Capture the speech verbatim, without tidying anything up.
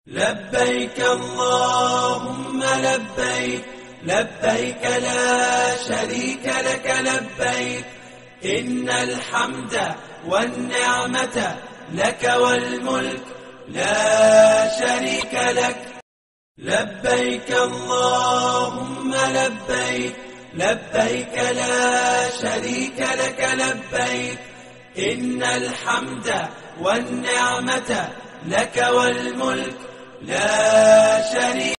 لبيك اللهم لبيك لبيك لا شريك لك لبيك إن الحمد والنعمة لك والملك لا شريك لك. لبيك اللهم لبيك لبيك لا شريك لك لبيك إن الحمد والنعمة لك والملك لا شريك